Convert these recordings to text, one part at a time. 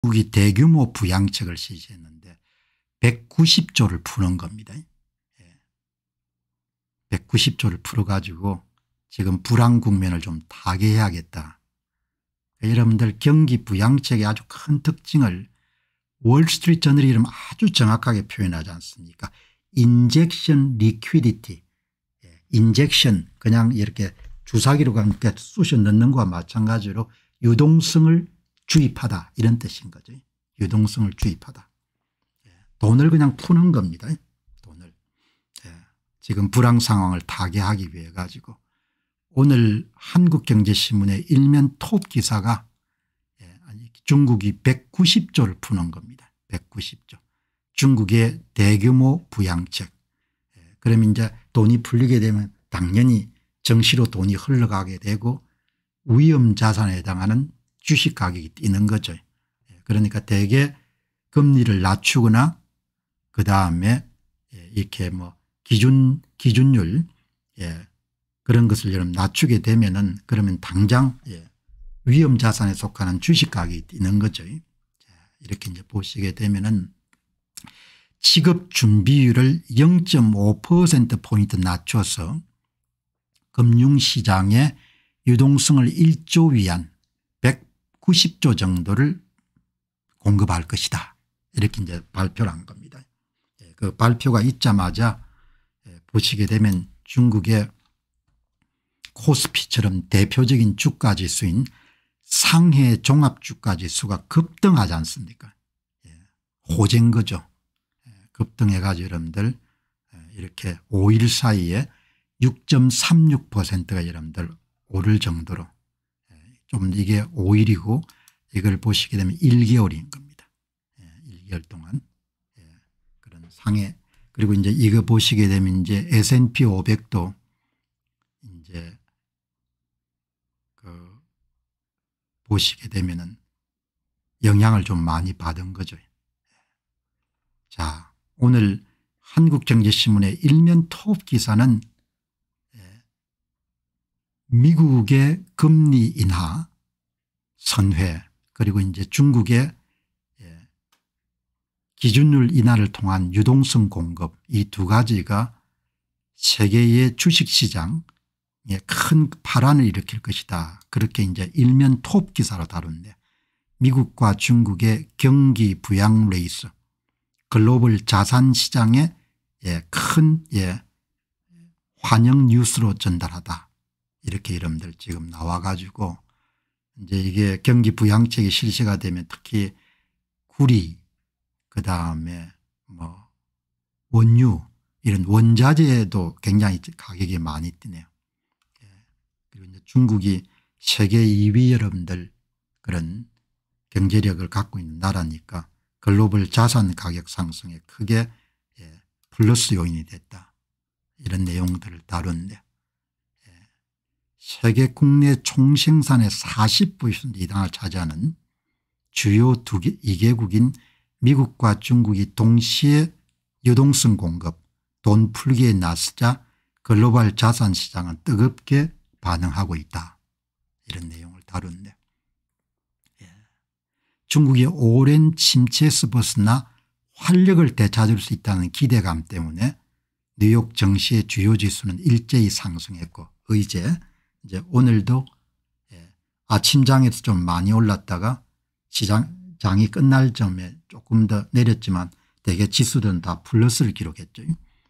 중국이 대규모 부양책을 실시했는데 190조를 푸는 겁니다. 190조를 풀어가지고 지금 불황 국면을 좀 타개해야겠다. 여러분들 경기 부양책의 아주 큰 특징을 월스트리트 저널이 이름 아주 정확하게 표현하지 않습니까? 인젝션 리퀴디티. 인젝션 그냥 이렇게 주사기로 그냥 쑤셔 넣는 것과 마찬가지로 유동성을 주입하다 이런 뜻인 거죠. 유동성을 주입하다. 돈을 그냥 푸는 겁니다. 돈을. 지금 불황 상황을 타개하기 위해 가지고 오늘 한국경제신문의 일면 톱 기사가 중국이 190조를 푸는 겁니다. 190조. 중국의 대규모 부양책. 그러면 이제 돈이 풀리게 되면 당연히 정시로 돈이 흘러가게 되고 위험 자산에 해당하는 주식 가격이 뛰는 거죠. 그러니까 대개 금리를 낮추거나 그다음에 이렇게 뭐 기준율 그런 것을 여러분 낮추게 되면은 그러면 당장 위험 자산에 속하는 주식 가격이 뛰는 거죠. 이렇게 이제 보시게 되면은 취급 준비율을 0.5%포인트 낮춰서 금융시장의 유동성을 1조 위안 190조 정도를 공급할 것이다. 이렇게 이제 발표를 한 겁니다. 그 발표가 있자마자 보시게 되면 중국의 코스피처럼 대표적인 주가지수인 상해 종합주가지수가 급등하지 않습니까? 호재인 거죠. 급등해 가지고 여러분들 이렇게 5일 사이에 6.36%가 여러분들 오를 정도로 좀 이게 5일이고 이걸 보시게 되면 1개월인 겁니다. 1개월 동안 그런 상해. 그리고 이제 이거 보시게 되면 이제 S&P 500도 이제 보시게 되면은 영향을 좀 많이 받은 거죠. 자, 오늘 한국경제신문의 일면 톱 기사는 미국의 금리 인하 선회 그리고 이제 중국의 기준율 인하를 통한 유동성 공급 이 두 가지가 세계의 주식시장에 큰 파란을 일으킬 것이다. 그렇게 이제 일면 톱 기사로 다룬데 미국과 중국의 경기 부양 레이스 글로벌 자산 시장에 큰 환영 뉴스로 전달하다. 이렇게 여러분들 지금 나와 가지고 이제 이게 경기 부양책이 실시가 되면 특히 구리 그다음에 뭐 원유 이런 원자재도 굉장히 가격이 많이 뛰네요. 그리고 이제 중국이 세계 2위 여러분들 그런 경제력을 갖고 있는 나라니까 글로벌 자산 가격 상승에 크게 플러스 요인이 됐다. 이런 내용들을 다루는데 세계 국내 총생산의 40% 이상을 차지하는 주요 2개국인 미국과 중국이 동시에 유동성 공급 돈 풀기에 나서자 글로벌 자산 시장은 뜨겁게 반응하고 있다. 이런 내용을 다루는데 중국이 오랜 침체에서 벗어나 활력을 되찾을 수 있다는 기대감 때문에 뉴욕 증시의 주요 지수는 일제히 상승했고 이제 오늘도 아침장에서 좀 많이 올랐다가 시장이 끝날 점에 조금 더 내렸지만 대개 지수들은 다 플러스를 기록했죠.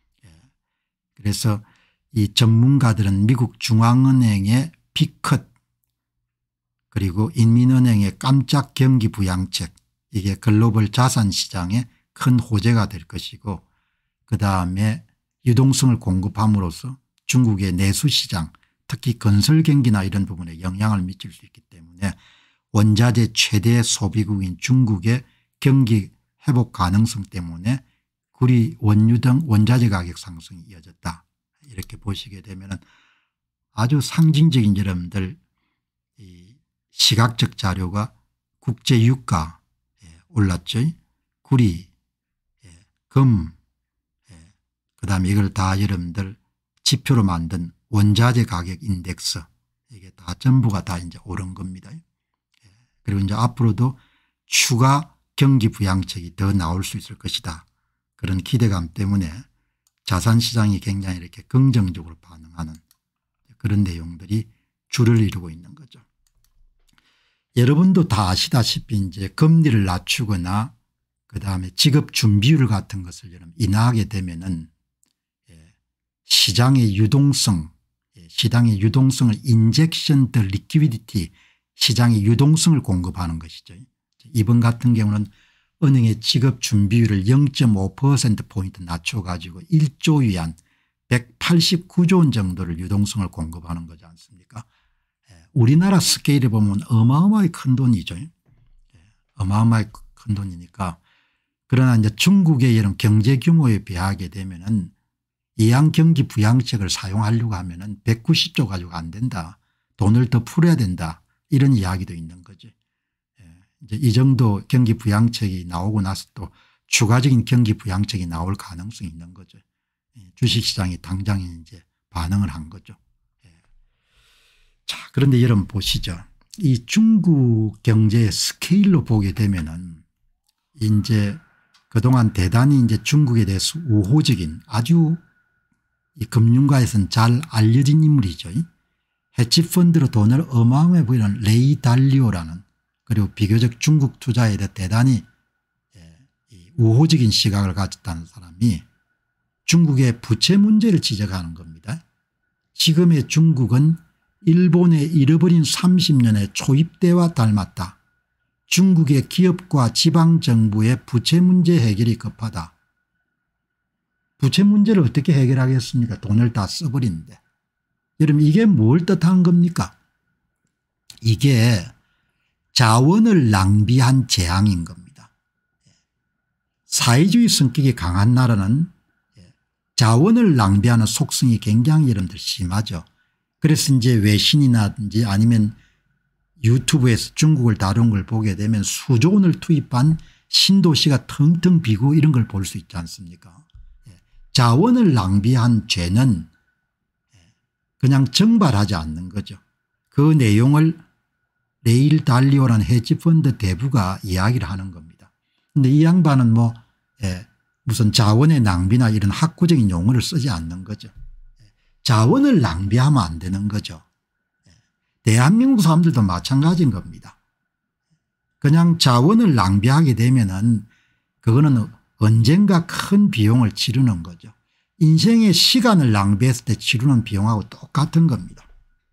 그래서 이 전문가들은 미국 중앙은행의 B컷 그리고 인민은행의 깜짝 경기 부양책 이게 글로벌 자산 시장에 큰 호재가 될 것이고 그다음에 유동성을 공급함으로써 중국의 내수시장 특히 건설 경기나 이런 부분에 영향을 미칠 수 있기 때문에 원자재 최대 소비국인 중국의 경기 회복 가능성 때문에 구리 원유 등 원자재 가격 상승이 이어졌다. 이렇게 보시게 되면 아주 상징적인 여러분들 이 시각적 자료가 국제 유가 올랐죠. 구리 금 그다음에 이걸 다 여러분들 지표로 만든 원자재 가격 인덱스 이게 다 전부가 다 이제 오른 겁니다. 그리고 이제 앞으로도 추가 경기 부양책이 더 나올 수 있을 것이다. 그런 기대감 때문에 자산시장이 굉장히 이렇게 긍정적으로 반응하는 그런 내용들이 주를 이루고 있는 거죠. 여러분도 다 아시다시피 이제 금리를 낮추거나 그다음에 지급 준비율 같은 것을 인하하게 되면은 시장의 유동성을 인젝션 더 리퀴디티 시장의 유동성을 공급하는 것이죠. 이번 같은 경우는 은행의 지급 준비율을 0.5%포인트 낮춰가지고 1조 위안 189조 원 정도를 유동성을 공급하는 거지 않습니까? 우리나라 스케일에 보면 어마어마하게 큰 돈이죠. 어마어마하게 큰 돈이니까. 그러나 이제 중국의 이런 경제 규모에 비하게 되면은 이양 경기 부양책을 사용하려고 하면은 190조 가지고 안 된다. 돈을 더 풀어야 된다. 이런 이야기도 있는 거죠. 이제 이 정도 경기 부양책이 나오고 나서 또 추가적인 경기 부양책이 나올 가능성이 있는 거죠. 주식시장이 당장 이제 반응을 한 거죠. 자, 그런데 여러분 보시죠. 이 중국 경제의 스케일로 보게 되면은 이제 그동안 대단히 이제 중국에 대해서 우호적인 아주 이 금융가에서는 잘 알려진 인물이죠. 헤지펀드로 돈을 어마어마하게 보이는 레이 달리오라는 그리고 비교적 중국 투자에 대해 대단히 우호적인 시각을 가졌다는 사람이 중국의 부채 문제를 지적하는 겁니다. 지금의 중국은 일본의 잃어버린 30년의 초입대와 닮았다. 중국의 기업과 지방정부의 부채 문제 해결이 급하다. 부채 문제를 어떻게 해결하겠습니까? 돈을 다 써버리는데. 여러분 이게 뭘 뜻한 겁니까? 이게 자원을 낭비한 재앙인 겁니다. 사회주의 성격이 강한 나라는 자원을 낭비하는 속성이 굉장히 여러분들 심하죠. 그래서 이제 외신이나든지 아니면 유튜브에서 중국을 다룬 걸 보게 되면 수조 원을 투입한 신도시가 텅텅 비고 이런 걸 볼 수 있지 않습니까? 자원을 낭비한 죄는 그냥 정발하지 않는 거죠. 그 내용을 레일 달리오라는 헤지펀드 대부가 이야기를 하는 겁니다. 그런데 이 양반은 뭐 무슨 자원의 낭비나 이런 학구적인 용어를 쓰지 않는 거죠. 자원을 낭비하면 안 되는 거죠. 대한민국 사람들도 마찬가지인 겁니다. 그냥 자원을 낭비하게 되면은 그거는 언젠가 큰 비용을 치르는 거죠. 인생의 시간을 낭비했을 때 치르는 비용하고 똑같은 겁니다.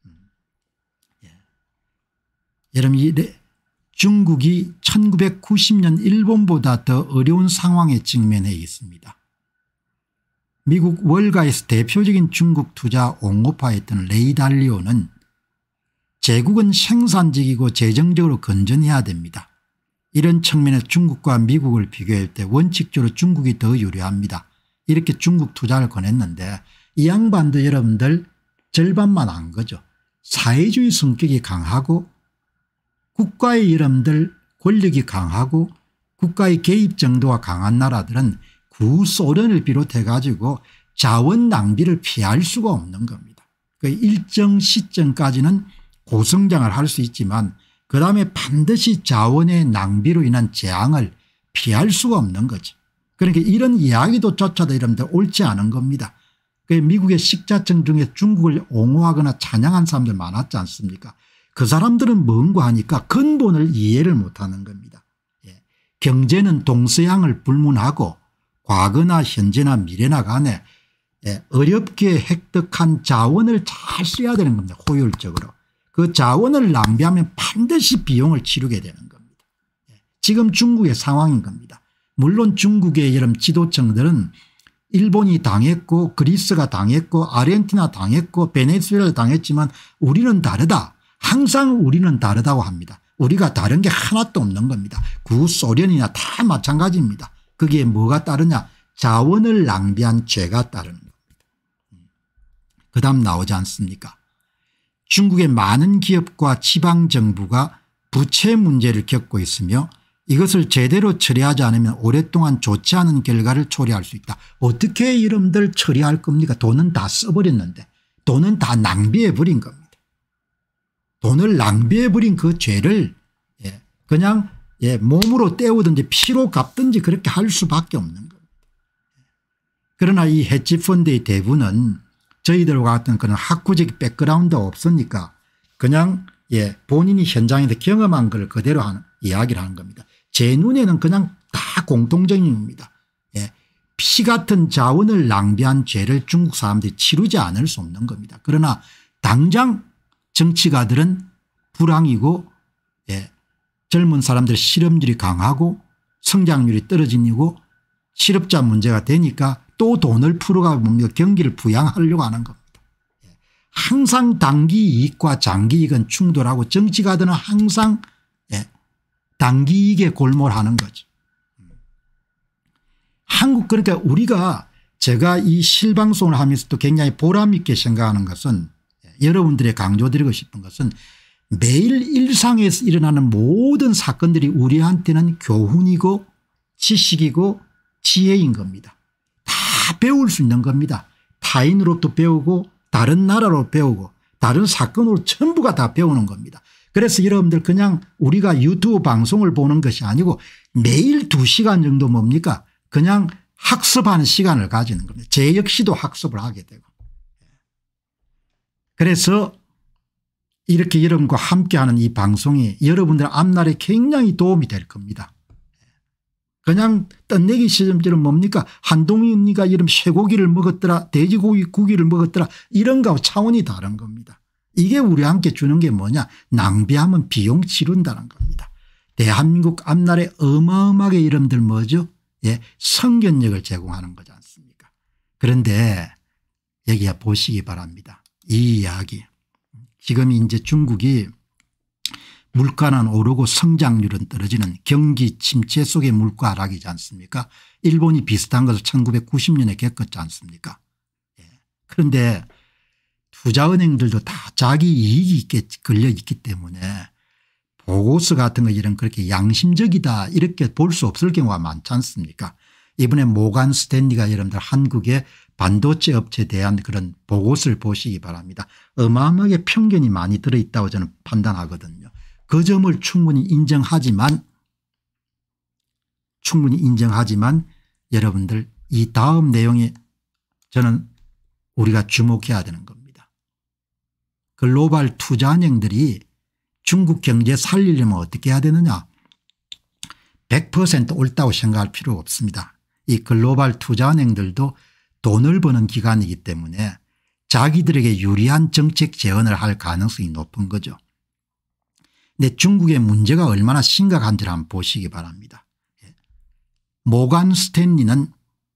여러분 중국이 1990년 일본보다 더 어려운 상황에 직면해 있습니다. 미국 월가에서 대표적인 중국 투자 옹호파였던 레이 달리오는 제국은 생산적이고 재정적으로 건전해야 됩니다. 이런 측면에서 중국과 미국을 비교할 때 원칙적으로 중국이 더 유리합니다. 이렇게 중국 투자를 권했는데 이 양반도 여러분들 절반만 한 거죠. 사회주의 성격이 강하고 국가의 여러분들 권력이 강하고 국가의 개입 정도가 강한 나라들은 구소련을 비롯해 가지고 자원 낭비를 피할 수가 없는 겁니다. 그 일정 시점까지는 고성장을 할 수 있지만 그다음에 반드시 자원의 낭비로 인한 재앙을 피할 수가 없는 거죠. 그러니까 이런 이야기도 조차도 여러분들 옳지 않은 겁니다. 미국의 식자층 중에 중국을 옹호하거나 찬양한 사람들 많았지 않습니까? 그 사람들은 뭔가 하니까 근본을 이해를 못하는 겁니다. 경제는 동서양을 불문하고 과거나 현재나 미래나 간에 어렵게 획득한 자원을 잘 써야 되는 겁니다. 효율적으로. 그 자원을 낭비하면 반드시 비용을 치르게 되는 겁니다. 지금 중국의 상황인 겁니다. 물론 중국의 이런 지도층들은 일본이 당했고 그리스가 당했고 아르헨티나 당했고 베네수엘라 당했지만 우리는 다르다. 항상 우리는 다르다고 합니다. 우리가 다른 게 하나도 없는 겁니다. 구소련이나 다 마찬가지입니다. 거기에 뭐가 따르냐? 자원을 낭비한 죄가 따르는 겁니다. 그다음 나오지 않습니까? 중국의 많은 기업과 지방정부가 부채 문제를 겪고 있으며 이것을 제대로 처리하지 않으면 오랫동안 좋지 않은 결과를 초래할 수 있다. 어떻게 여러분들 처리할 겁니까? 돈은 다 써버렸는데 돈은 다 낭비해버린 겁니다. 돈을 낭비해버린 그 죄를 그냥 몸으로 때우든지 피로 갚든지 그렇게 할 수밖에 없는 겁니다. 그러나 이 헤지펀드의 대부는 저희들과 같은 그런 학구적 백그라운드가 없으니까 그냥 본인이 현장에서 경험한 걸 그대로 이야기를 하는 겁니다. 제 눈에는 그냥 다 공통적인 겁니다. 피 같은 자원을 낭비한 죄를 중국 사람들이 치르지 않을 수 없는 겁니다. 그러나 당장 정치가들은 불황이고 젊은 사람들 실업률이 강하고 성장률이 떨어지고 실업자 문제가 되니까 또 돈을 풀어가고 뭡니까 경기를 부양하려고 하는 겁니다. 항상 단기 이익과 장기 이익은 충돌하고 정치가들은 항상 단기 이익에 골몰하는 거죠. 한국 그러니까 우리가 제가 이 실방송을 하면서도 굉장히 보람 있게 생각하는 것은 여러분들의 강조드리고 싶은 것은 매일 일상에서 일어나는 모든 사건들이 우리한테는 교훈이고 지식이고 지혜인 겁니다. 다 배울 수 있는 겁니다. 타인으로부터 배우고 다른 나라로 배우고 다른 사건으로 전부가 다 배우는 겁니다. 그래서 여러분들 그냥 우리가 유튜브 방송을 보는 것이 아니고 매일 2시간 정도 뭡니까 그냥 학습하는 시간을 가지는 겁니다. 제 역시도 학습을 하게 되고. 그래서 이렇게 여러분과 함께하는 이 방송이 여러분들 앞날에 굉장히 도움이 될 겁니다. 그냥 떴내기 시점처럼 뭡니까 한동훈이가 이런 쇠고기를 먹었더라 돼지고기 고기를 먹었더라 이런 거하고 차원이 다른 겁니다. 이게 우리한테 주는 게 뭐냐 낭비하면 비용 치른다는 겁니다. 대한민국 앞날에 어마어마하게 여러분들 뭐죠 성견력을 제공하는 거지 않습니까. 그런데 여기 보시기 바랍니다. 이 이야기 지금 이제 중국이 물가는 오르고 성장률은 떨어지는 경기 침체 속의 물가 하락이지 않습니까. 일본이 비슷한 것을 1990년에 겪었지 않습니까. 그런데 투자은행들도 다 자기 이익이 있게 걸려 있기 때문에 보고서 같은 거 이런 그렇게 양심적이다 이렇게 볼 수 없을 경우가 많지 않습니까. 이번에 모간 스탠리가 여러분들 한국의 반도체 업체에 대한 그런 보고서를 보시기 바랍니다. 어마어마하게 편견이 많이 들어있다고 저는 판단하거든요. 그 점을 충분히 인정하지만 여러분들 이 다음 내용에 저는 우리가 주목해야 되는 겁니다. 글로벌 투자은행들이 중국 경제 살리려면 어떻게 해야 되느냐 100% 옳다고 생각할 필요가 없습니다. 이 글로벌 투자은행들도 돈을 버는 기관이기 때문에 자기들에게 유리한 정책 제언을 할 가능성이 높은 거죠. 근데 중국의 문제가 얼마나 심각한지를 한번 보시기 바랍니다. 모간 스탠리는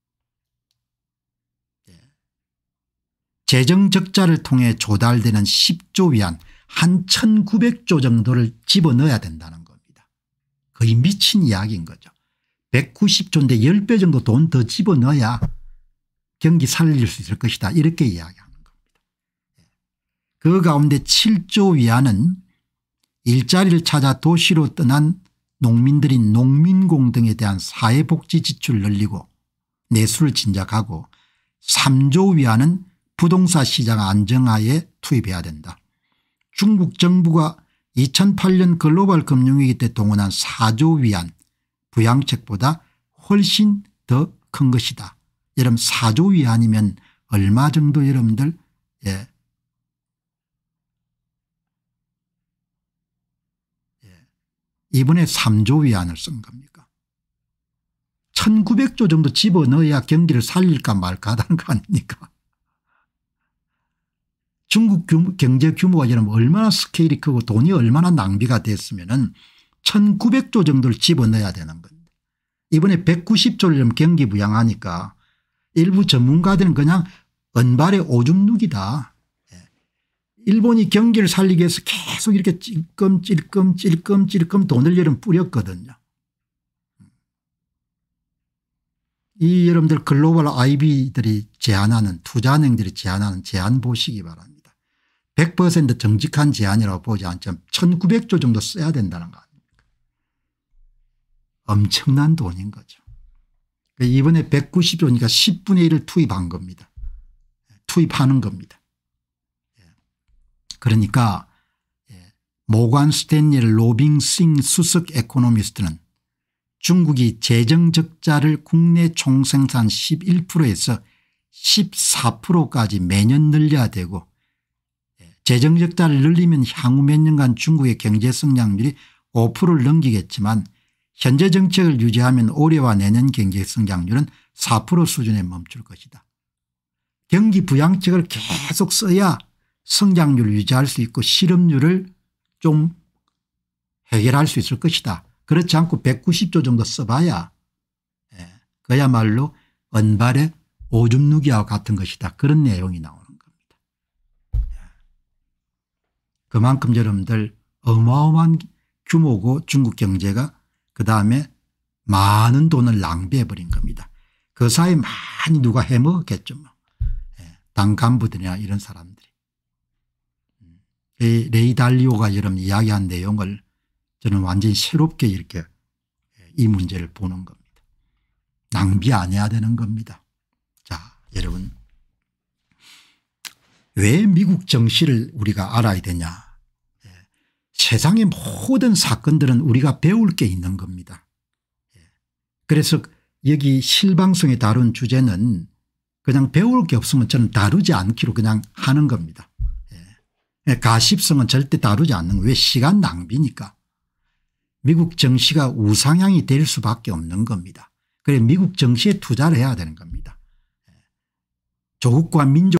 재정 적자를 통해 조달되는 10조 위안 한 1900조 정도를 집어넣어야 된다는 겁니다. 거의 미친 이야기인 거죠. 190조인데 10배 정도 돈 더 집어넣어야 경기 살릴 수 있을 것이다 이렇게 이야기하는 겁니다. 그 가운데 7조 위안은 일자리를 찾아 도시로 떠난 농민들인 농민공 등에 대한 사회복지 지출을 늘리고 내수를 진작하고 3조 위안은 부동산 시장 안정화에 투입해야 된다. 중국 정부가 2008년 글로벌 금융위기 때 동원한 4조 위안 부양책보다 훨씬 더 큰 것이다. 여러분 4조 위안이면 얼마 정도 여러분들 이번에 3조 위안을 쓴 겁니까 1900조 정도 집어넣어야 경기를 살릴까 말까 하다는 거 아닙니까. 중국 경제 규모가 여러분 얼마나 스케일이 크고 돈이 얼마나 낭비가 됐으면 1900조 정도를 집어넣어야 되는 겁니다. 이번에 190조를 경기 부양하니까 일부 전문가들은 그냥 은발의 오줌 누기다. 일본이 경기를 살리기 위해서 계속 이렇게 찔끔찔끔 돈을 여러분 뿌렸거든요. 이 여러분들 글로벌 IB들이 제안하는 투자은행들이 제안하는 제안 보시기 바랍니다. 100% 정직한 제안이라고 보지 않지만 1900조 정도 써야 된다는 거 아닙니까. 엄청난 돈인 거죠. 이번에 190조니까 10분의 1을 투입한 겁니다. 투입하는 겁니다. 그러니까 모간 스탠리엘 로빙싱 수석 에코노미스트는 중국이 재정적자를 국내 총생산 11%에서 14%까지 매년 늘려야 되고 재정적자를 늘리면 향후 몇 년간 중국의 경제성장률이 5%를 넘기겠지만 현재 정책을 유지하면 올해와 내년 경제성장률은 4% 수준에 멈출 것이다. 경기 부양책을 계속 써야 성장률을 유지할 수 있고 실업률을 좀 해결할 수 있을 것이다. 그렇지 않고 190조 정도 써봐야 그야말로 은발의 오줌 누기와 같은 것이다. 그런 내용이 나오는 겁니다. 그만큼 여러분들 어마어마한 규모고 중국 경제가 그다음에 많은 돈을 낭비해 버린 겁니다. 그 사이에 많이 누가 해먹었겠죠. 뭐. 당 간부들이나 이런 사람들이. 레이 달리오가 여러분 이야기한 내용을 저는 완전히 새롭게 이렇게 이 문제를 보는 겁니다. 낭비 안 해야 되는 겁니다. 자, 여러분 왜 미국 정치를 우리가 알아야 되냐. 세상의 모든 사건들은 우리가 배울 게 있는 겁니다. 그래서 여기 실방송에 다룬 주제는 그냥 배울 게 없으면 저는 다루지 않기로 그냥 하는 겁니다. 가십성은 절대 다루지 않는 거예요. 왜? 시간 낭비니까. 미국 정치가 우상향이 될 수밖에 없는 겁니다. 그래서 미국 정치에 투자를 해야 되는 겁니다. 조국과 민족